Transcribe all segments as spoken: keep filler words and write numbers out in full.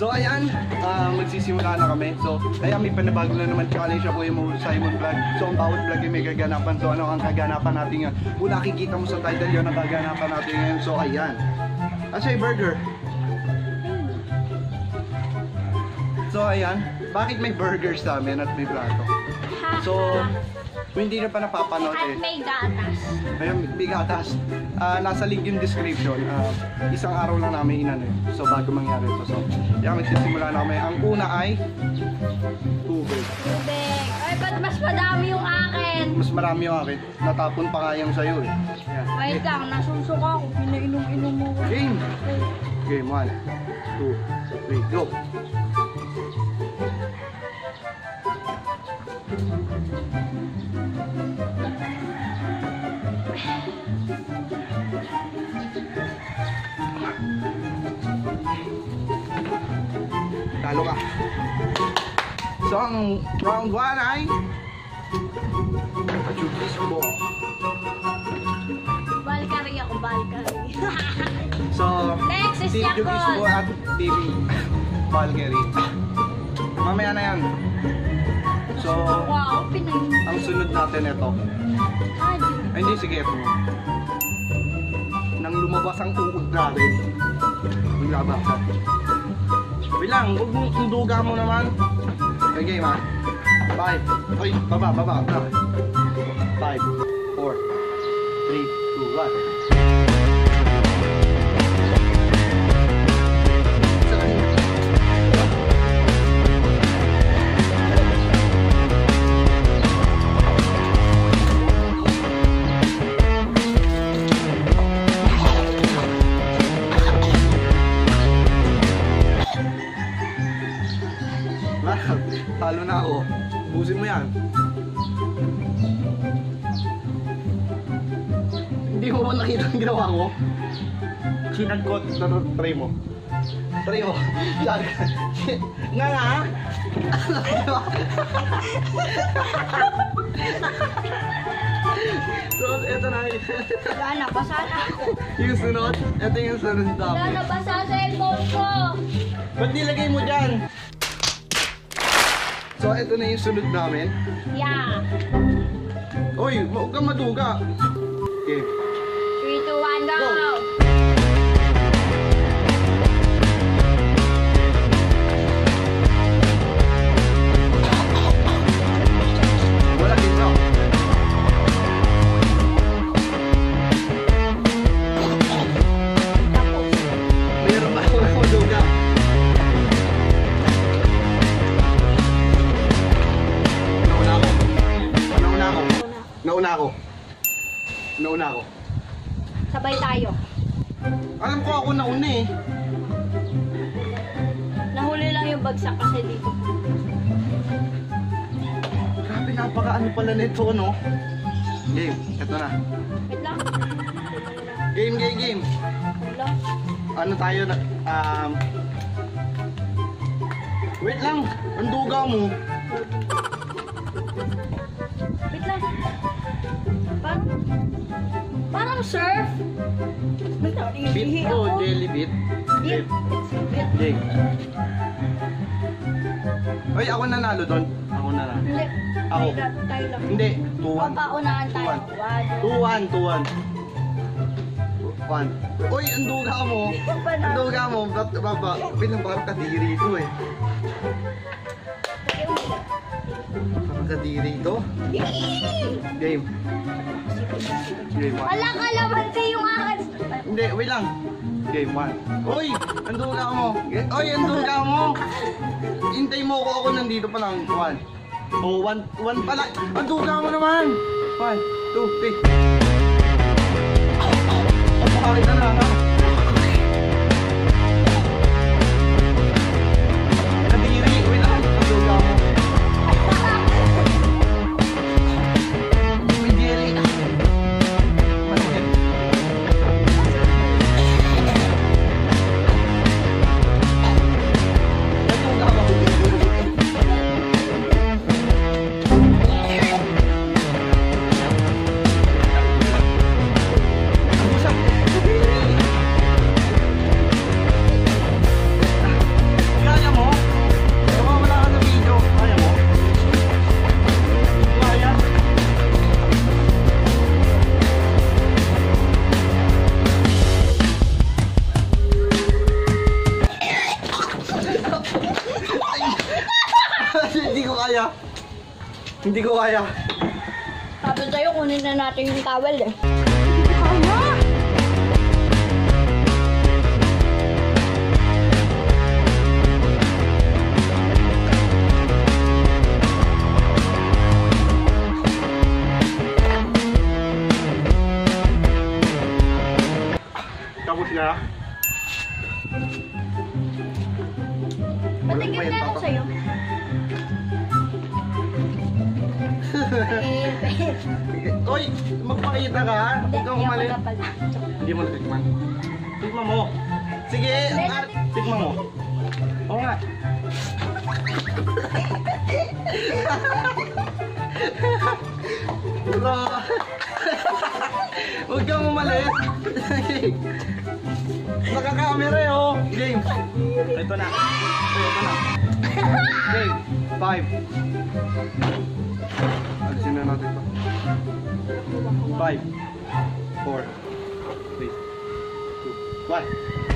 So ayan, uh, magsisimula na kami. So ayan, may panabago na naman challenge ako yung Simon Vlog. So ang bawat vlog ay may kaganapan. So ano ang kaganapan natin ngayon? Kung nakikita mo sa title yun, ang kaganapan natin ngayon. So ayan, Asay Burger. So ayan, bakit may burgers namin at may plato? So kung hindi na pa napapanood eh. At may gatas. Ayun, may gatas. Uh, nasa link yung description. Uh, isang araw lang namin inano eh. So bago mangyari ito. So yan, magsisimula na kami. Ang una ay tubig. Tubig. Ay, ba't mas madami yung akin? Mas marami yung akin. Natapon pa nga yung sa'yo eh. Yan. Wait lang, nasusuka ako. Pinainom-inom mo. Game! Game, one, two, three, go! Talo ka. So ang round one ay Chukis ball. Balkari ako, balkari. So next is Team Chukis Yakol. ball at Team Balkari. Mamaya na yan. So Wow, pinainom. ang sunod natin ito. Ay hindi, sige ito. Nang lumabas ang uod natin, maglabasan. Wait lang, huwag mong sunduga mo naman. Okay, ma. Five. Oy, baba, baba. Five, four, three, two, one. Talo na ako. Busin mo yan. Hindi mo ba nakita ang ginawa ko? Sinagkot. Try mo. Try mo. Nga nga. So, eto na. Wala na, basa na ako. Yung sunod. Ito yung sunod Wala topic. na, basa sa cellphone ko. Ba't nilagay mo dyan? So, ito na yung sunod namin. Yeah. Uy, huwag kang maduga. Okay. three, two, one, go! Go. Wala din na. Mayroon ba ako ng maduga? Nauna ako. Nauna ako. Sabay tayo. Alam ko ako nauna eh. Nahuli lang yung bagsak kasi dito. Grabe, napaka-ano pala nito, no? Game, eto na. Wait lang. Game, game, game. Wait lang. Ano tayo na... Um... Wait lang, ang duga mo. Wait lang. Parang... Parang surf. Wait lang. Bit iihi to, ako. jelly bit. Bit. It's bit. Game. Ay, ako nanalo doon. Ako nanalo. Hindi. Ako. Tayo lang. Tayo lang. Hindi, two O, one. paunahan tayo. two one, two one. one. Uy, ang duga mo. Ang duga mo. Ba't baba? Bilang parang kadiri ito eh. Parang kadiri ito. Game. Game one. Wala kalamansi yung akin. Hindi, wait lang. Game one. Uy, ang duga mo. Uy, ang duga mo. Hintay mo ako. Ako nandito pa lang. one. Oh, one, one pala. Ang duga mo naman. one, two, three. Pakita na ha. Kadiri, wait lang. Ang duga mo. May jelly. Maligyan. Ang duga mo. Ang busap. Hindi ko kaya. Sabi sa'yo, kunin na natin yung towel eh. Hindi ko kaya. Tapos na. Patigil na ako sa'yo. Oy, magpakita ka. Hindi, Ikaw hindi ako umalis. kapal. Hindi mo natikman. Tikman mo. Sige, Hindi, ah, natik- tikman mo. Oo nga. Bro. Huwag kang umalis. Naka-camera eh, oh. Game. Ito na. Ito na. Game. Five. Alisin na natin ito. Five. Four. Three. Two. One.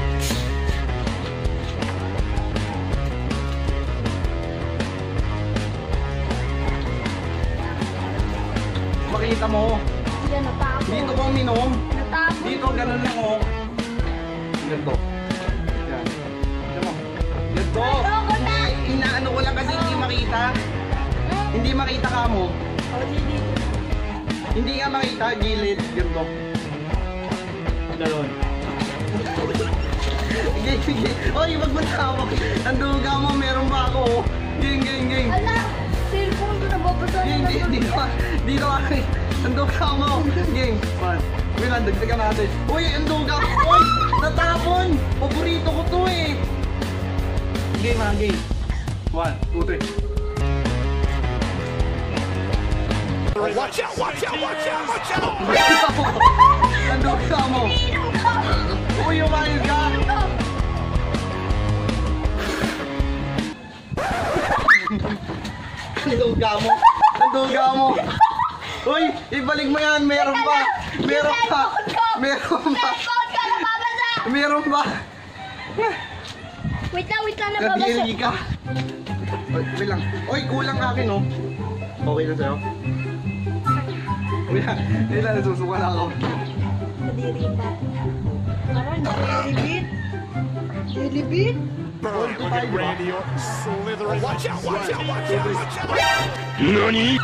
Makita mo. Yan, natapos. Dito ko minom. Natapos. Dito, ganun lang oh. Ganito. Yan. Ganito. Ganito. Ayoko na. Hindi, inaano ko lang kasi hindi makita. Hindi makita ka mo. Oh, hindi. Hindi nga makita, gilid. Ganito. Ganon. Sige, sige. Oy, wag mo tawag. Ang duga mo, meron pa ako. oh. Ging, ging, ging. Ala, cellphone ko nababasa Ging, na ging. Dito ka. Dito ka. Ang duga mo. Ging. Man. Wait lang, dagdagan natin. Uy, ang duga. Uy, natapon. Paborito ko to eh. Game ha, game. One, two, three. Watch out, watch out, watch out, watch out! Ang duga mo. Inom ko. Uy, umayos ka. Inom ko. Ang duga mo. Ang duga mo. Uy, ibalik mo yan. Meron pa. Meron pa. Meron pa. Cellphone ko nababasa. Meron pa. Wait lang, wait lang, nababasa. Nagdiri ka. Uy, wait lang. Uy, kulang akin oh. Okay na sa'yo? Wait lang. Wait lang, nasusuka na ako. Nadiri na. Parang nilibit. Nilibit. Burn, look at Randy Orton slithering. Watch out, watch out, watch out, watch out! Nani?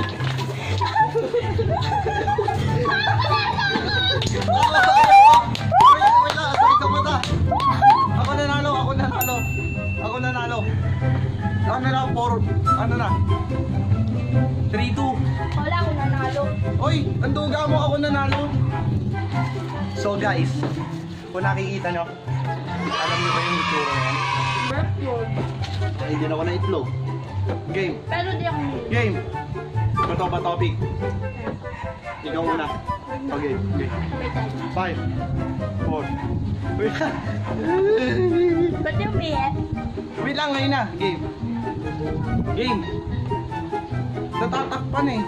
Wait, wait lang. Sakit sa mata. Ako nanalo, ako nanalo. Ako nanalo. Ano na, four. Ano na? three two. Wala akong nanalo. Oy, ang duga mo, ako nanalo. So guys, kung nakikita nyo, alam nyo ba yung itsura yan? Burp yun. Hindi na ako na itlog. Game. Pero di ako nilibit. Game. Ito ba topic? Ikaw muna. Okay, okay. Wait lang. Five. Four. Wait lang. Ba't yung biyet? Wait lang, ngayon na. Game. Game. Natatakpan eh.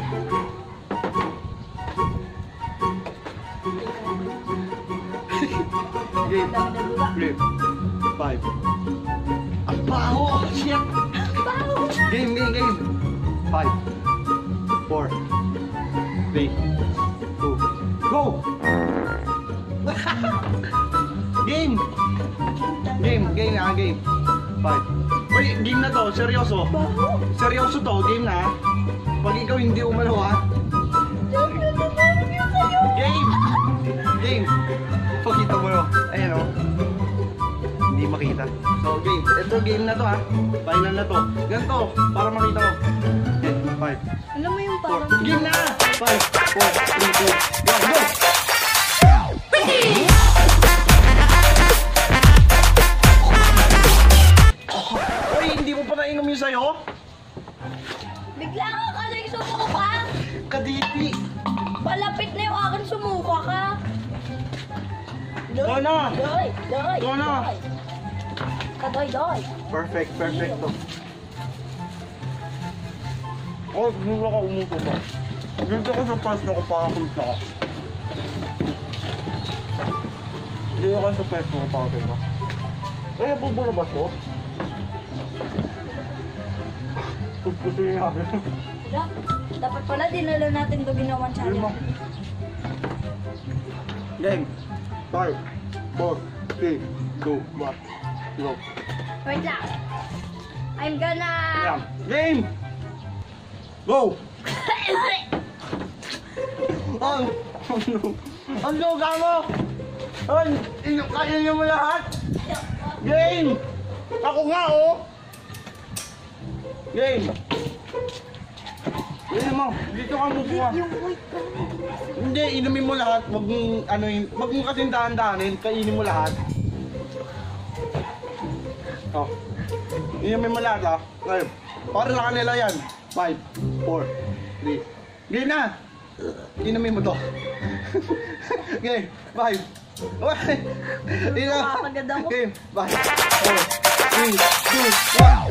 Game. Game. Five. Ang baho! Shit! Baho na. Game, game, game. Five. Four. Three. Two. Go! Game! Game, game na, game. Five. Uy, game na to, seryoso. Baho. Seryoso to, game na. Pag ikaw hindi umano ha. Game! Game! Pakita mo no. Ayan o. Hindi makita. So, game. Ito, game na to ha. Final na to. Ganito, para makita mo. Okay, five. Alam mo yung Four. parang... Game na! Five, four, three, two, one, go! Uy, hindi mo pa nainom yung sayo? Bigla ka kasi sumuko ka. Kadiri! Palapit na yung akin sumuko ka. Go na! Doy, doy, Go na! doy. Kadoy, doy. Perfect, perfect to. Oh, hindi ako umupo ba? Dito ko sa pwesto ko para kumita ka. Dito ko sa pwesto ko para kumita ka. Kaya bubulabas ko? Gusto niya. Wala. Dapat pala dinala natin ito ginawan Game mo. challenge. Game. five, four, three, two, one. Go. Wait lang. I'm gonna... Yan. Game! Go! Ang... Ang luga mo! Ang... ino- Kaya niyo mo lahat? Game! Ako nga, oh! Game! Game mo! Dito ka mukuha. Yung white pa. Hindi, inumin mo lahat. Wag mong, ano yun, wag mong kasing dahan-dahanin. Kainin mo lahat. Oh. Inumin mo lahat, ah. Ngayon. Para sa kanila yan. five, four, three. Game na! Inumin mo to. Game. five. Ina. Nakakagad ako. Game. five, four, three, two, one.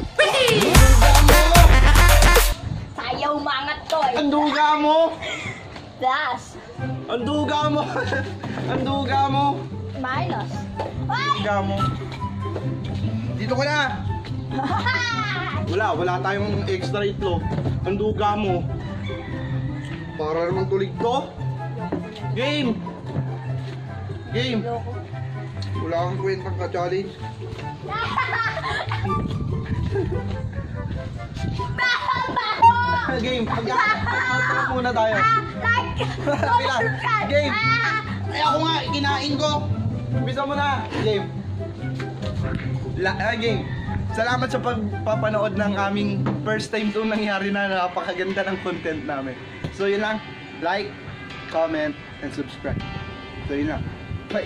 Sayaw mangat to eh. Ang duga mo! Das. Ang duga mo! Ang duga mo! Minus. Ay! Duga mo! Dito ka na! Wala, wala tayong extra itlog. Ang duga mo. Para naman tulig to. Game! Game! Loko. Wala kang kwentang ka-challenge. Game! Pag-out muna tayo. Pila. Game! Ay ako nga, kinain ko. Bisa mo na. Game. La ah, game. Salamat sa pagpapanood ng aming first time itong nangyari na napakaganda ng content namin. So yun lang. Like, comment, and subscribe. So yun lang. Bye!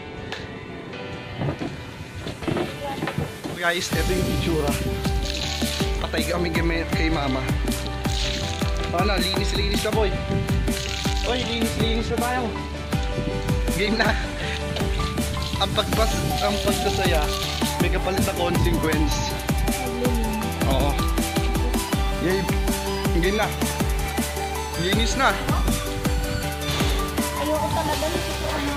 Guys, ito yung itsura. Patay kami kay, kay mama. Ano, linis-linis na boy. Oy, linis-linis na tayo. Game na. Ang pagpas, ang pagkasaya, may kapalit na consequence. Oo. Game. Game na. Linis na. Ayoko talaga nito ano.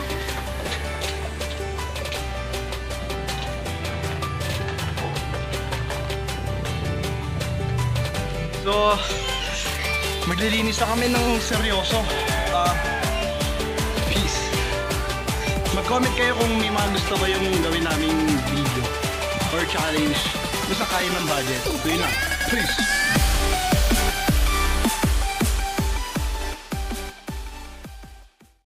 So, maglilinis na kami ng seryoso. Ah, peace. Mag-comment kayo kung may mga gusto ba yung gawin naming video or challenge. Basta kaya ng budget. So yun lang. Peace.